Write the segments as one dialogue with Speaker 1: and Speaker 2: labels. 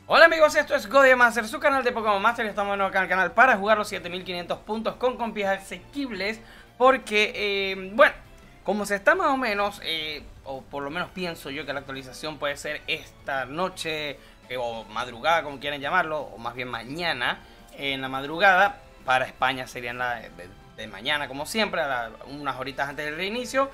Speaker 1: Hola amigos, esto es GoDemaster, su canal de Pokémon Master, y estamos de nuevo acá en el canal para jugar los 7500 puntos con compis asequibles. Porque, bueno, como se está más o menos, o por lo menos pienso yo que la actualización puede ser esta noche, o madrugada como quieran llamarlo, o más bien mañana, en la madrugada. Para España serían de mañana como siempre, unas horitas antes del reinicio.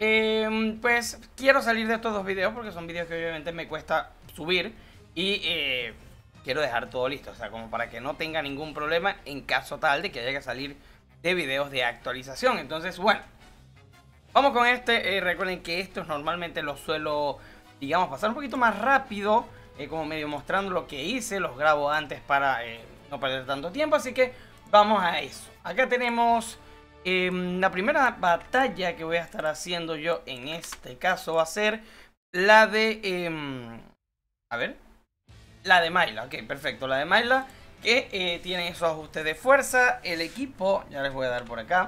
Speaker 1: Pues quiero salir de estos dos videos porque son videos que obviamente me cuesta subir. Y quiero dejar todo listo, o sea, como para que no tenga ningún problema en caso tal de que haya que salir de videos de actualización. Entonces, bueno, vamos con este. Recuerden que estos normalmente los suelo, digamos, pasar un poquito más rápido, como medio mostrando lo que hice. Los grabo antes para no perder tanto tiempo, así que vamos a eso. Acá tenemos la primera batalla que voy a estar haciendo yo en este caso va a ser la de... a ver... La de Mayla, ok, perfecto. La de Mayla, que tiene esos ajustes de fuerza. El equipo, ya les voy a dar por acá.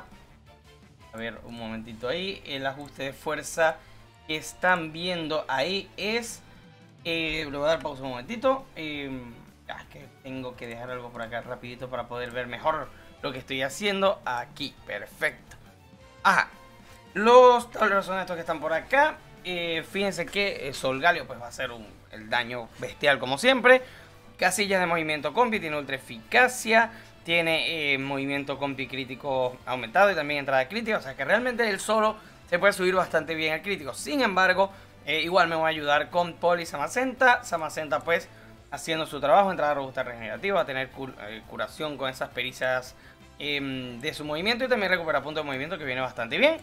Speaker 1: A ver, un momentito ahí. El ajuste de fuerza que están viendo ahí es... le voy a dar pausa un momentito. Es que tengo que dejar algo por acá rapidito para poder ver mejor lo que estoy haciendo. Aquí, perfecto. Ajá. Los tableros son estos que están por acá. Fíjense que Solgaleo pues va a hacer el daño bestial como siempre. Casillas de movimiento compi, tiene ultra eficacia, tiene movimiento compi crítico aumentado y también entrada crítica. O sea que realmente él solo se puede subir bastante bien al crítico. Sin embargo, igual me va a ayudar con Poli Samacenta. Samacenta pues haciendo su trabajo, entrada robusta regenerativa, va a tener curación con esas pericias de su movimiento. Y también recupera punto de movimiento que viene bastante bien.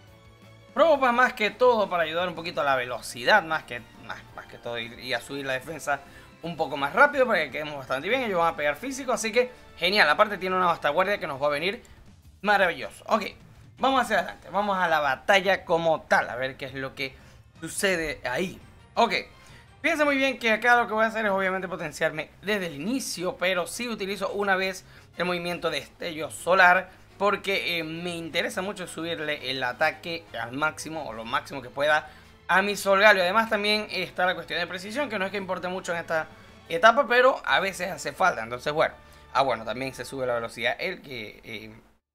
Speaker 1: Proba más que todo para ayudar un poquito a la velocidad, más que todo, y a subir la defensa un poco más rápido para que quedemos bastante bien. Ellos van a pegar físico, así que genial. Aparte tiene una vastaguardia que nos va a venir maravilloso. Ok, vamos hacia adelante, vamos a la batalla como tal, a ver qué es lo que sucede ahí. Ok, fíjense muy bien que acá lo que voy a hacer es obviamente potenciarme desde el inicio, pero sí utilizo una vez el movimiento de destello solar, porque me interesa mucho subirle el ataque al máximo o lo máximo que pueda a mi Solgaleo. Además también está la cuestión de precisión, que no es que importe mucho en esta etapa, pero a veces hace falta. Entonces bueno, bueno, también se sube la velocidad él, que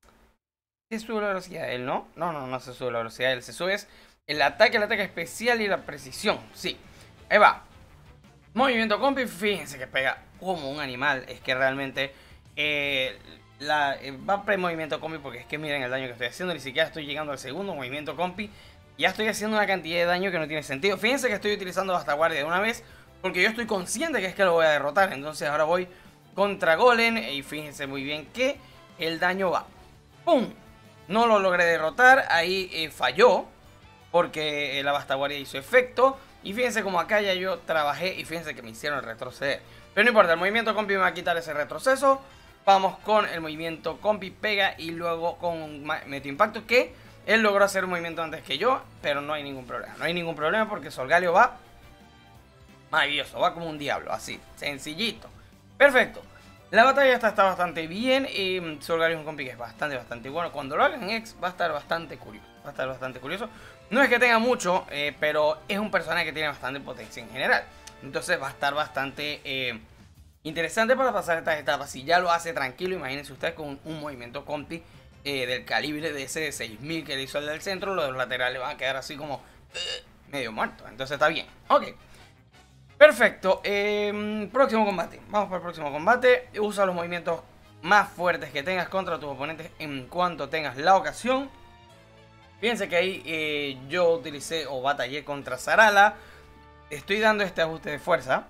Speaker 1: se sube la velocidad él, ¿no? No se sube la velocidad él, se sube el ataque especial y la precisión. Sí, ahí va. Movimiento compi, fíjense que pega como un animal. Es que realmente va pre-movimiento compi, porque es que miren el daño que estoy haciendo. Ni siquiera estoy llegando al segundo movimiento compi. Ya estoy haciendo una cantidad de daño que no tiene sentido. Fíjense que estoy utilizando Vastaguardia de una vez, porque yo estoy consciente que es que lo voy a derrotar. Entonces ahora voy contra Golem. Y fíjense muy bien que el daño va. ¡Pum! No lo logré derrotar. Ahí falló, porque la Vastaguardia hizo efecto. Y fíjense como acá ya yo trabajé y fíjense que me hicieron retroceder. Pero no importa, el movimiento compi me va a quitar ese retroceso. Vamos con el movimiento compi pega y luego con Meteo Impacto, que él logró hacer un movimiento antes que yo, pero no hay ningún problema. No hay ningún problema porque Solgaleo va maravilloso, va como un diablo, así, sencillito. Perfecto. La batalla está bastante bien. Solgaleo es un compi que es bastante bueno. Cuando lo hagan en X va a estar bastante curioso. No es que tenga mucho, pero es un personaje que tiene bastante potencia en general. Entonces va a estar bastante interesante para pasar estas etapas. Si ya lo hace tranquilo, imagínense ustedes con un movimiento compi del calibre de ese de 6000 que le hizo el del centro. Los de los laterales van a quedar así como medio muertos. Entonces está bien. Ok. Perfecto. Próximo combate. Vamos para el próximo combate. Usa los movimientos más fuertes que tengas contra tus oponentes en cuanto tengas la ocasión. Fíjense que ahí yo utilicé o batallé contra Zarala. Estoy dando este ajuste de fuerza,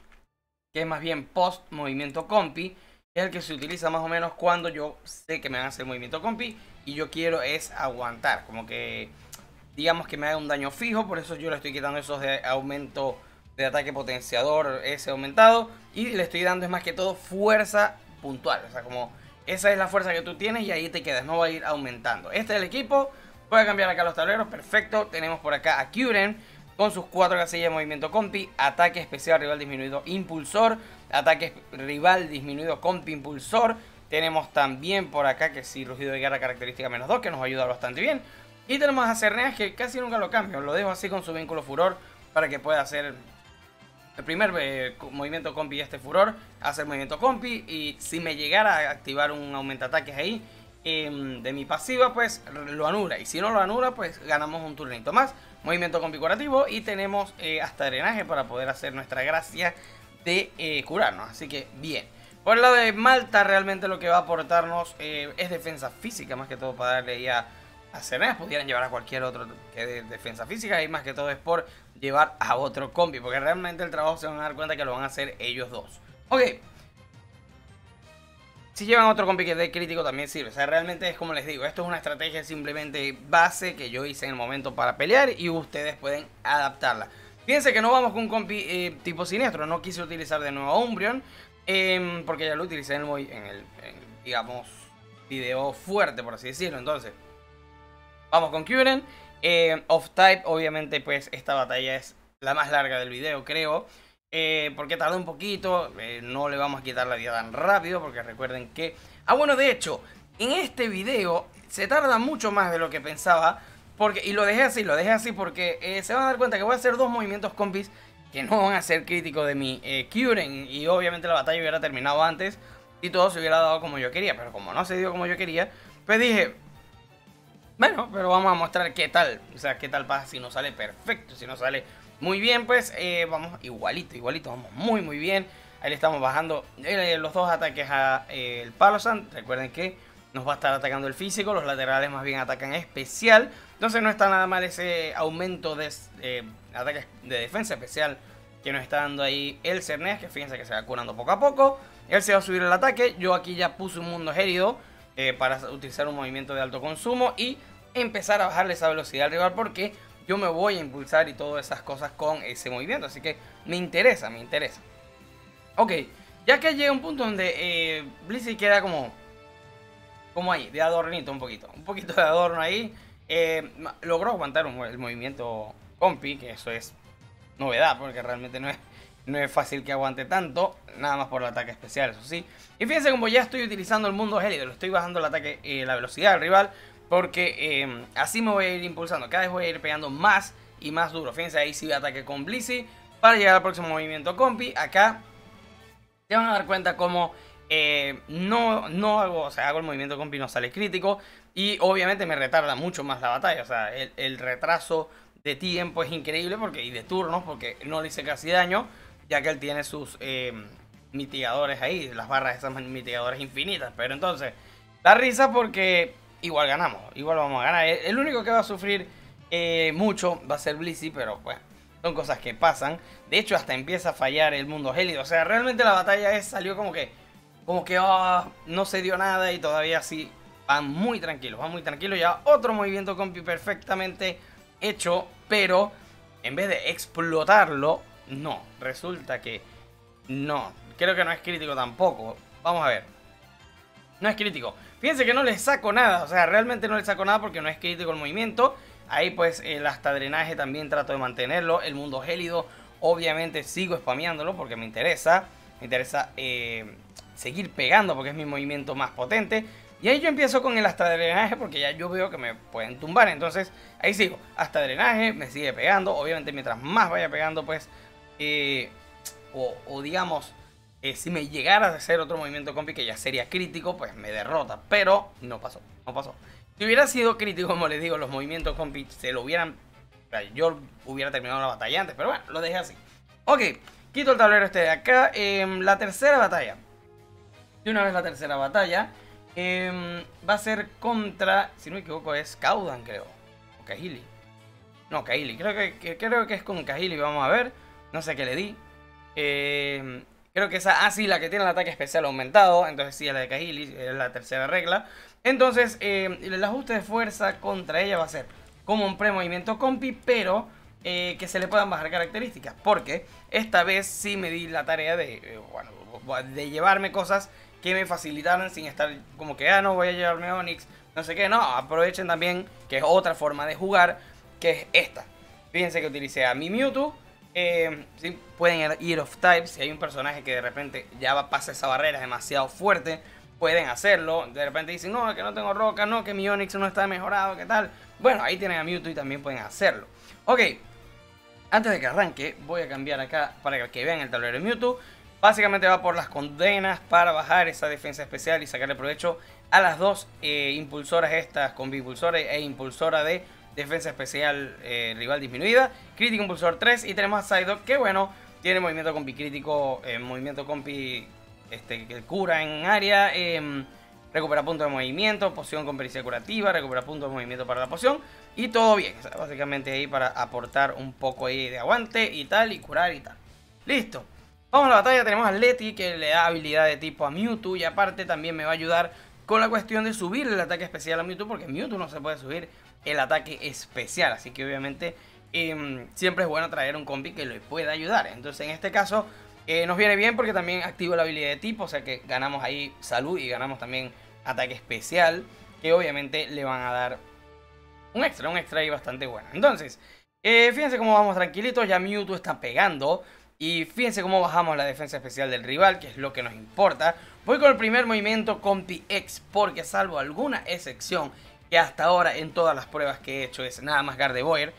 Speaker 1: que es más bien post movimiento compi. Es el que se utiliza más o menos cuando yo sé que me van a hacer movimiento compi y yo quiero es aguantar, como que digamos que me haga un daño fijo. Por eso yo le estoy quitando esos de aumento de ataque potenciador, ese aumentado, y le estoy dando es más que todo fuerza puntual. O sea, como esa es la fuerza que tú tienes y ahí te quedas, no va a ir aumentando. Este es el equipo. Voy a cambiar acá los tableros, perfecto. Tenemos por acá a Kyurem con sus 4 casillas de movimiento compi. Ataque especial rival disminuido impulsor. Ataque rival disminuido compi impulsor. Tenemos también por acá que si rugido de guerra característica -2, que nos va a ayudar bastante bien. Y tenemos a Cerneas, que casi nunca lo cambio. Lo dejo así con su vínculo furor para que pueda hacer el primer movimiento compi este furor, hace el movimiento compi y si me llegara a activar un aumentaataques ahí de mi pasiva, pues lo anula. Y si no lo anula, pues ganamos un turnito más. Movimiento compi curativo y tenemos hasta drenaje para poder hacer nuestra gracia de curarnos. Así que bien. Por el lado de Malta, realmente lo que va a aportarnos es defensa física, más que todo para darle ya a Cerneas. Pudieran llevar a cualquier otro que de defensa física y más que todo es por llevar a otro compi, porque realmente el trabajo se van a dar cuenta que lo van a hacer ellos dos. Ok. Si llevan otro compi que dé crítico también sirve. O sea, realmente es como les digo, esto es una estrategia simplemente base que yo hice en el momento para pelear y ustedes pueden adaptarla. Fíjense que no vamos con un compi tipo siniestro. No quise utilizar de nuevo a Umbreon porque ya lo utilicé en el digamos, video fuerte, por así decirlo. Entonces, vamos con Kyurem. Off-type, obviamente, pues esta batalla es la más larga del video, creo. Porque tardó un poquito, no le vamos a quitar la vida tan rápido, porque recuerden que... Ah, bueno, de hecho, en este video se tarda mucho más de lo que pensaba, porque y lo dejé así porque se van a dar cuenta que voy a hacer dos movimientos compis que no van a ser críticos de mi Kyurem, y obviamente la batalla hubiera terminado antes y todo se hubiera dado como yo quería, pero como no se dio como yo quería, pues dije... Bueno, pero vamos a mostrar qué tal, o sea, qué tal pasa si no sale perfecto, si no sale... Muy bien, pues vamos igualito, vamos muy bien. Ahí le estamos bajando los dos ataques a el Palossand. Recuerden que nos va a estar atacando el físico, los laterales más bien atacan especial. Entonces no está nada mal ese aumento de ataques de defensa especial que nos está dando ahí el Cerneas, que fíjense que se va curando poco a poco. Él se va a subir el ataque, yo aquí ya puse un mundo gélido para utilizar un movimiento de alto consumo y empezar a bajarle esa velocidad al rival porque... yo me voy a impulsar y todas esas cosas con ese movimiento. Así que me interesa. Ok, ya que llega un punto donde Blissey queda como ahí, de adornito un poquito. Un poquito de adorno ahí. Logró aguantar el movimiento compi, que eso es novedad, porque realmente no es fácil que aguante tanto. Nada más por el ataque especial, eso sí. Y fíjense como ya estoy utilizando el mundo gélido. Le estoy bajando el ataque, la velocidad del rival. Porque así me voy a ir impulsando. Cada vez voy a ir pegando más y más duro. Fíjense, ahí sí ataque con Blissey para llegar al próximo movimiento compi. Acá se van a dar cuenta como no hago, o sea, hago el movimiento compi, no sale crítico. Y obviamente me retarda mucho más la batalla. O sea, el retraso de tiempo es increíble y de turnos, porque no le hice casi daño. Ya que él tiene sus mitigadores ahí, las barras esas mitigadores infinitas. Pero entonces, da risa porque... igual ganamos, igual vamos a ganar. El único que va a sufrir mucho va a ser Blissey, pero pues son cosas que pasan. De hecho, hasta empieza a fallar el mundo gélido. O sea, realmente la batalla salió como que no se dio nada y todavía sí van muy tranquilos. Ya otro movimiento compi perfectamente hecho, pero en vez de explotarlo, no. Resulta que no. Creo que no es crítico tampoco. Vamos a ver. No es crítico. Fíjense que no le saco nada, o sea, realmente no le saco nada porque no es crítico el movimiento. Ahí pues el hasta drenaje también trato de mantenerlo. El mundo gélido obviamente sigo spameándolo porque me interesa. Seguir pegando porque es mi movimiento más potente. Y ahí yo empiezo con el hasta drenaje porque ya yo veo que me pueden tumbar. Entonces ahí sigo, hasta drenaje, me sigue pegando. Obviamente mientras más vaya pegando pues, digamos... si me llegara a hacer otro movimiento compi que ya sería crítico, pues me derrota. Pero no pasó. Si hubiera sido crítico, como les digo, los movimientos compi se lo hubieran... o sea, yo hubiera terminado la batalla antes, pero bueno, lo dejé así. Ok, quito el tablero este de acá. La tercera batalla. De una vez la tercera batalla. Va a ser contra... si no me equivoco es Caudan, creo. O Kahili. No, Kahili. Creo que es con Kahili, vamos a ver. No sé qué le di. Creo que esa, sí, la que tiene el ataque especial aumentado. Entonces sí, la de Kahili, es la tercera regla. Entonces, el ajuste de fuerza contra ella va a ser como un pre-movimiento compi, pero que se le puedan bajar características. Porque esta vez sí me di la tarea de llevarme cosas que me facilitaran sin estar como que, no voy a llevarme Onix, no sé qué. No, aprovechen también que es otra forma de jugar, que es esta. Fíjense que utilicé a mi Mewtwo. Sí, pueden ir off type. Si hay un personaje que de repente ya pasa esa barrera, es demasiado fuerte, pueden hacerlo. De repente dicen, no, que no tengo roca, no, que mi Onix no está mejorado, ¿qué tal? Bueno, ahí tienen a Mewtwo y también pueden hacerlo. Ok, Antes de que arranque, voy a cambiar acá para que vean el tablero de Mewtwo. Básicamente va por las condenas para bajar esa defensa especial y sacarle provecho a las dos impulsoras estas, combi impulsora e impulsora de defensa especial rival disminuida. Crítico impulsor 3 y tenemos a Psyduck que bueno, tiene movimiento compi crítico, movimiento compi que cura en área, recupera puntos de movimiento, poción con pericia curativa, recupera puntos de movimiento para la poción y todo bien. O sea, básicamente ahí para aportar un poco ahí de aguante y tal, y curar y tal. Listo. Vamos a la batalla, tenemos a Leti que le da habilidad de tipo a Mewtwo y aparte también me va a ayudar con la cuestión de subir el ataque especial a Mewtwo porque Mewtwo no se puede subir el ataque especial, así que obviamente siempre es bueno traer un compi que le pueda ayudar. Entonces en este caso nos viene bien porque también activa la habilidad de tipo, o sea que ganamos ahí salud y ganamos también ataque especial que obviamente le van a dar un extra ahí bastante bueno. Entonces, fíjense cómo vamos tranquilitos, ya Mewtwo está pegando. Y fíjense cómo bajamos la defensa especial del rival, que es lo que nos importa. Voy con el primer movimiento Compi X, porque salvo alguna excepción, que hasta ahora en todas las pruebas que he hecho es nada más Gardevoir,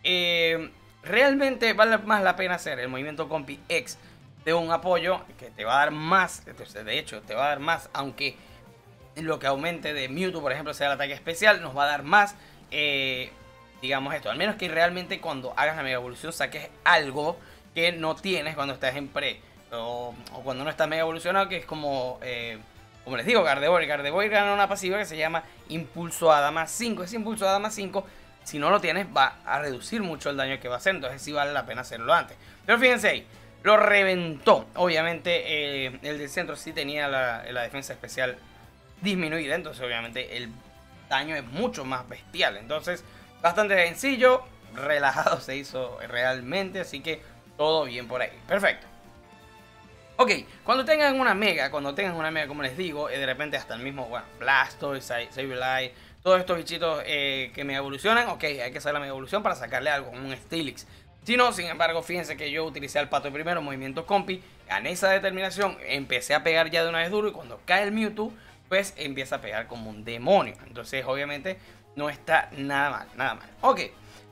Speaker 1: realmente vale más la pena hacer el movimiento Compi X de un apoyo, que te va a dar más, de hecho te va a dar más, aunque lo que aumente de Mewtwo, por ejemplo, sea el ataque especial, nos va a dar más, digamos esto, al menos que realmente cuando hagas la mega evolución saques algo que no tienes cuando estás en pre o cuando no estás mega evolucionado, que es como les digo, Gardevoir gana una pasiva que se llama Impulso Hada más 5. Ese Impulso Hada más 5, si no lo tienes, va a reducir mucho el daño que va a hacer, entonces sí vale la pena hacerlo antes. Pero fíjense ahí, lo reventó. Obviamente el del centro sí tenía la defensa especial disminuida, entonces obviamente el daño es mucho más bestial. Entonces bastante sencillo, relajado se hizo realmente, así que todo bien por ahí, perfecto. Ok, cuando tengan una mega, como les digo, de repente hasta el mismo, bueno, Blastoise, Sableye, todos estos bichitos que me evolucionan, ok, hay que hacer la mega evolución para sacarle algo, un Steelix. Si no, sin embargo, fíjense que yo utilicé al pato primero, movimiento compi, gané esa determinación, empecé a pegar ya de una vez duro y cuando cae el Mewtwo, pues empieza a pegar como un demonio. Entonces, obviamente, no está nada mal, Ok,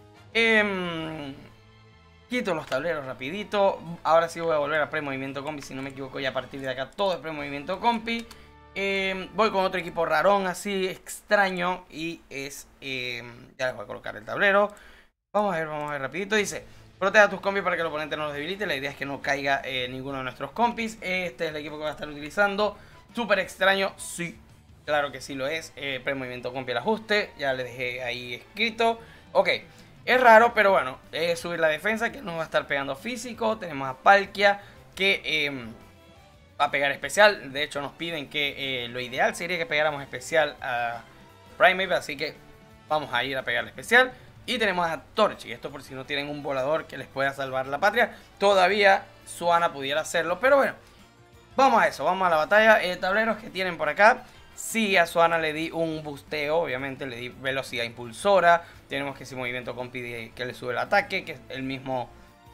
Speaker 1: quito los tableros rapidito. Ahora sí voy a volver a pre-movimiento compi. Si no me equivoco, ya a partir de acá todo es pre-movimiento compi. Voy con otro equipo rarón así, extraño. Y es... ya les voy a colocar el tablero. Vamos a ver rapidito. Dice, protege a tus compis para que el oponente no los debilite. La idea es que no caiga ninguno de nuestros compis. Este es el equipo que va a estar utilizando. Súper extraño, sí. Claro que sí lo es. Pre-movimiento compi el ajuste. Ya les dejé ahí escrito. Ok. Es raro, pero bueno, es subir la defensa, que nos va a estar pegando físico. Tenemos a Palkia, que va a pegar especial. De hecho, nos piden que lo ideal sería que pegáramos especial a Primeape, así que vamos a ir a pegarle especial. Y tenemos a Torchic, esto por si no tienen un volador que les pueda salvar la patria. Todavía Swanna pudiera hacerlo, pero bueno, vamos a eso, vamos a la batalla. Tableros que tienen por acá. Sí, a Swanna le di un busteo, obviamente le di velocidad impulsora. Tenemos que ese movimiento compi que le sube el ataque, que es el mismo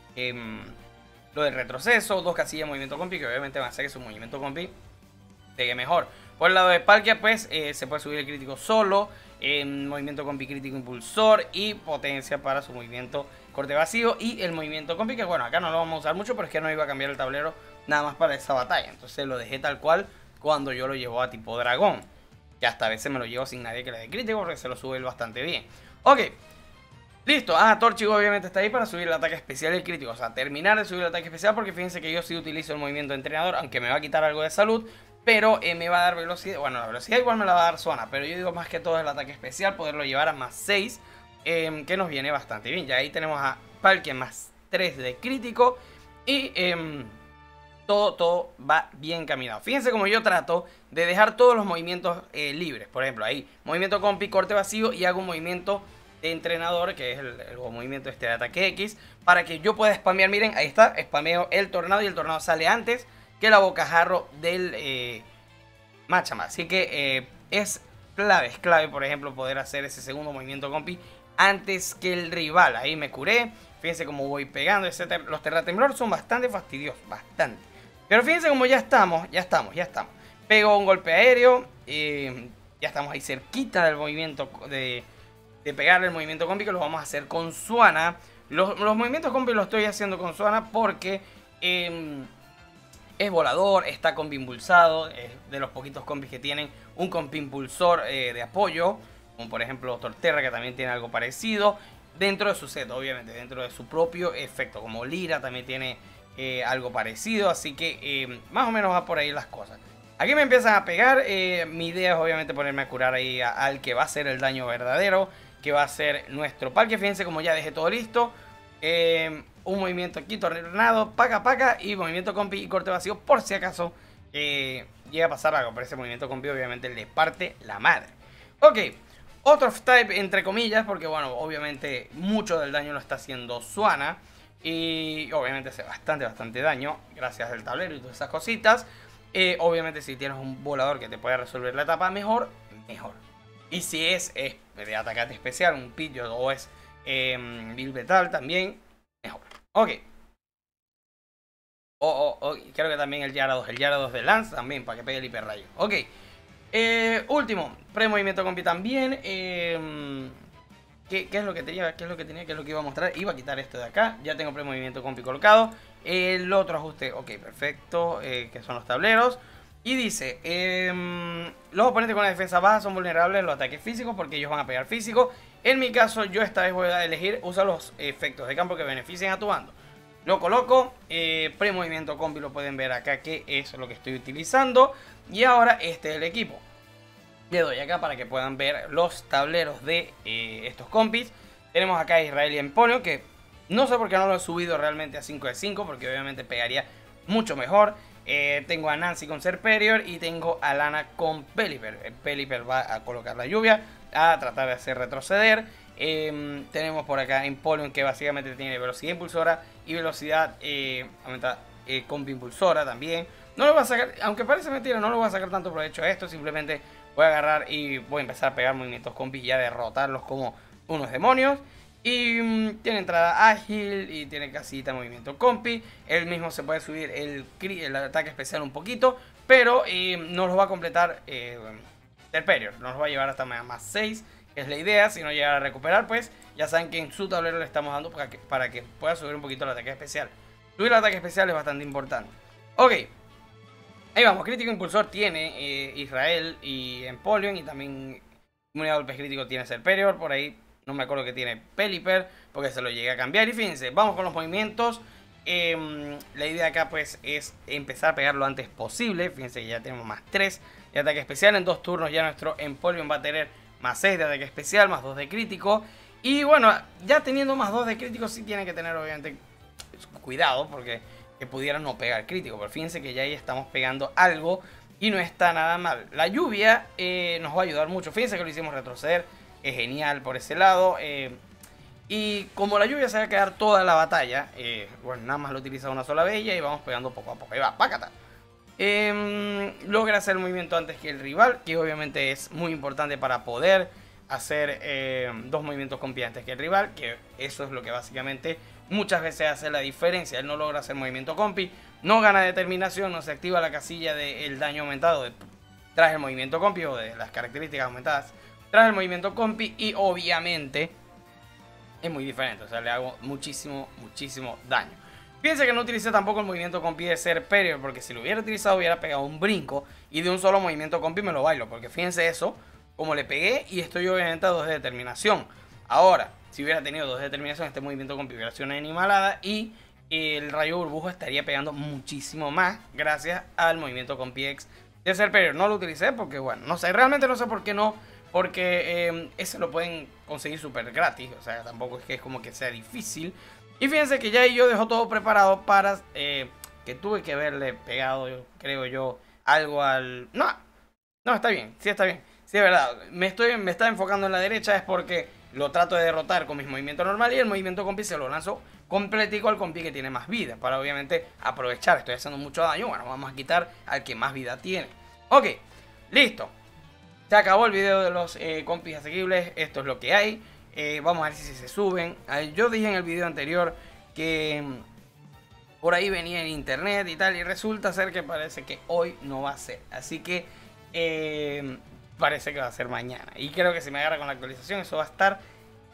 Speaker 1: lo del retroceso. Dos casillas de movimiento compi que obviamente van a hacer que su movimiento compi pegue mejor. Por el lado de Palkia, pues se puede subir el crítico solo, movimiento compi crítico impulsor y potencia para su movimiento corte vacío. Y el movimiento compi, que bueno, acá no lo vamos a usar mucho, pero es que no iba a cambiar el tablero nada más para esa batalla. Entonces lo dejé tal cual cuando yo lo llevo a tipo dragón. Que hasta a veces me lo llevo sin nadie que le dé crítico porque se lo sube bastante bien. Ok, listo. Torchic obviamente está ahí para subir el ataque especial y el crítico. O sea, terminar de subir el ataque especial porque fíjense que yo sí utilizo el movimiento de entrenador, aunque me va a quitar algo de salud, pero me va a dar velocidad. Bueno, la velocidad igual me la va a dar Swanna, pero yo digo más que todo el ataque especial, poderlo llevar a más 6, que nos viene bastante bien. Ya ahí tenemos a Palkia más 3 de crítico y todo va bien caminado. Fíjense como yo trato de dejar todos los movimientos libres. Por ejemplo, ahí, movimiento compi, corte vacío y hago un movimiento de entrenador, que es el movimiento de ataque X, para que yo pueda spamear. Miren, ahí está, spameo el tornado y el tornado sale antes que la bocajarro del Machamp. Así que es clave, por ejemplo, poder hacer ese segundo movimiento compi antes que el rival. Ahí me curé. Fíjense cómo voy pegando. Los terratemblor son bastante fastidiosos, bastante. Pero fíjense como ya estamos. Pego un golpe aéreo. Ya estamos ahí cerquita del movimiento de pegarle el movimiento compi, que lo vamos a hacer con Swanna. Los movimientos combi los estoy haciendo con Swanna porque es volador, está combi impulsado, es de los poquitos combis que tienen un combi impulsor de apoyo, como por ejemplo Torterra, que también tiene algo parecido, dentro de su set, obviamente, dentro de su propio efecto, como Lira también tiene algo parecido, así que más o menos va por ahí las cosas. Aquí me empiezan a pegar, mi idea es obviamente ponerme a curar ahí al que va a ser el daño verdadero, que va a ser nuestro parque. Fíjense como ya dejé todo listo. Un movimiento aquí, tornado, paca y movimiento compi y corte vacío por si acaso llega a pasar algo. Pero ese movimiento compi obviamente le parte la madre. Ok, otro type entre comillas, porque bueno, obviamente mucho del daño lo está haciendo Swanna. Y obviamente hace bastante daño gracias al tablero y todas esas cositas. Obviamente si tienes un volador que te puede resolver la etapa, mejor. Y si es de atacante especial, un Pidgeot o es Bilbetal también, mejor. Ok. Creo que también el Gyarados de Lance también, para que pegue el hiperrayo. Ok. Último, pre-movimiento compi también. ¿Qué es lo que tenía? ¿Qué es lo que iba a mostrar? Iba a quitar esto de acá. Ya tengo pre-movimiento compi colocado. El otro ajuste, ok, perfecto. Que son los tableros. Y dice, los oponentes con la defensa baja son vulnerables a los ataques físicos porque ellos van a pegar físico. En mi caso, yo esta vez voy a elegir usar los efectos de campo que beneficien a tu bando. Lo coloco, pre-movimiento combi lo pueden ver acá que es lo que estoy utilizando. Y ahora este es el equipo. Le doy acá para que puedan ver los tableros de estos compis. Tenemos acá a Israel y Empoleon, que no sé por qué no lo he subido realmente a 5 de 5, porque obviamente pegaría mucho mejor. Tengo a Nancy con Serperior y tengo a Lana con Pelipper. Pelipper va a colocar la lluvia, a tratar de hacer retroceder. Tenemos por acá Empoleon, que básicamente tiene velocidad impulsora y velocidad aumenta, combi impulsora también. No lo voy a sacar, aunque parece mentira, no lo voy a sacar tanto provecho a esto. Simplemente voy a agarrar y voy a empezar a pegar movimientos combi y a derrotarlos como unos demonios. Y tiene entrada ágil y tiene casita movimiento compi. Él mismo se puede subir el ataque especial un poquito, pero no los va a completar Serperior. Nos va a llevar hasta más 6, que es la idea. Si no llega a recuperar, pues ya saben que en su tablero le estamos dando para que pueda subir un poquito el ataque especial. Subir el ataque especial es bastante importante. Ok, ahí vamos. Crítico impulsor tiene Israel y Empoleon, y también inmunidad a golpes críticos tiene Serperior. Por ahí no me acuerdo que tiene Pelipper, porque se lo llegué a cambiar. Y fíjense, vamos con los movimientos. La idea acá pues es empezar a pegar lo antes posible. Fíjense que ya tenemos más 3 de ataque especial. En 2 turnos ya nuestro Empoleon va a tener más 6 de ataque especial, más 2 de crítico. Y bueno, ya teniendo más 2 de crítico, sí tiene que tener obviamente cuidado, porque que pudiera no pegar crítico. Pero fíjense que ya ahí estamos pegando algo y no está nada mal. La lluvia nos va a ayudar mucho. Fíjense que lo hicimos retroceder. Es genial por ese lado. Y como la lluvia se va a quedar toda la batalla, bueno, nada más lo utiliza una sola vez y vamos pegando poco a poco. Ahí va, pácata. Logra hacer el movimiento antes que el rival, que obviamente es muy importante para poder hacer 2 movimientos compi antes que el rival, que eso es lo que básicamente muchas veces hace la diferencia. Él no logra hacer movimiento compi, no gana determinación, no se activa la casilla del daño aumentado tras el movimiento compi o de las características aumentadas tras el movimiento compi, y obviamente es muy diferente, o sea, le hago muchísimo daño. Fíjense que no utilicé tampoco el movimiento compi de Serperior, porque si lo hubiera utilizado hubiera pegado un brinco y de un solo movimiento compi me lo bailo, porque fíjense eso, como le pegué y estoy obviamente a 2 de determinación. Ahora, si hubiera tenido 2 de determinación, este movimiento compi hubiera sido una animalada y el rayo burbuja estaría pegando muchísimo más gracias al movimiento compi X de Serperior. No lo utilicé porque, bueno, no sé, realmente no sé por qué no. Porque ese lo pueden conseguir súper gratis. O sea, tampoco es que es como que sea difícil. Y fíjense que ya yo dejo todo preparado para que tuve que haberle pegado, creo yo, algo al... No, está bien, sí está bien. Sí, es verdad, me estaba enfocando en la derecha, es porque lo trato de derrotar con mis movimientos normales y el movimiento compi se lo lanzo completico al compi que tiene más vida. Para obviamente aprovechar, estoy haciendo mucho daño, bueno, vamos a quitar al que más vida tiene. Ok, listo. Se acabó el video de los compis asequibles, esto es lo que hay. Vamos a ver si se suben. Yo dije en el video anterior que por ahí venía en internet y tal, y resulta ser que parece que hoy no va a ser. Así que parece que va a ser mañana. Y creo que si me agarra con la actualización eso va a estar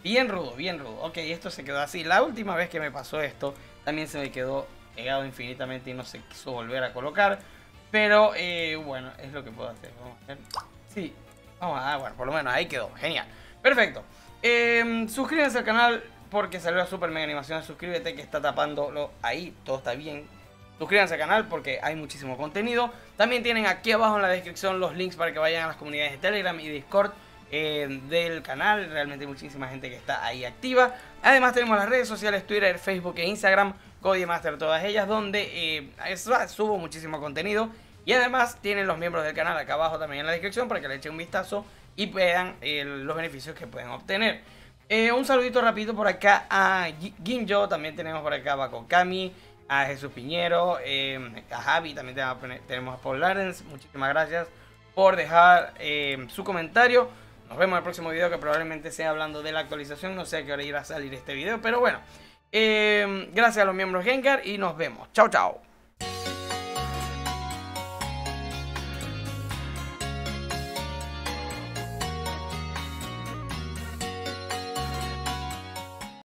Speaker 1: Bien rudo, bien rudo. Ok, esto se quedó así. La última vez que me pasó esto, también se me quedó pegado infinitamente y no se quiso volver a colocar. Pero bueno, es lo que puedo hacer. Vamos a ver. Sí, vamos a bueno, por lo menos ahí quedó. Genial. Perfecto. Suscríbanse al canal porque salió la super mega animación. Suscríbete que está tapándolo ahí. Todo está bien. Suscríbanse al canal porque hay muchísimo contenido. También tienen aquí abajo en la descripción los links para que vayan a las comunidades de Telegram y Discord del canal. Realmente hay muchísima gente que está ahí activa. Además tenemos las redes sociales Twitter, Facebook e Instagram, Codemaster, todas ellas, donde subo muchísimo contenido. Y además tienen los miembros del canal acá abajo también en la descripción para que le echen un vistazo y vean los beneficios que pueden obtener. Un saludito rapidito por acá a Ginjo, también tenemos por acá a Bakokami, a Jesús Piñero, a Javi, también tenemos a Paul Larens. Muchísimas gracias por dejar su comentario. Nos vemos en el próximo video, que probablemente sea hablando de la actualización. No sé a qué hora irá a salir este video, pero bueno. Gracias a los miembros Gengar y nos vemos. Chao, chao.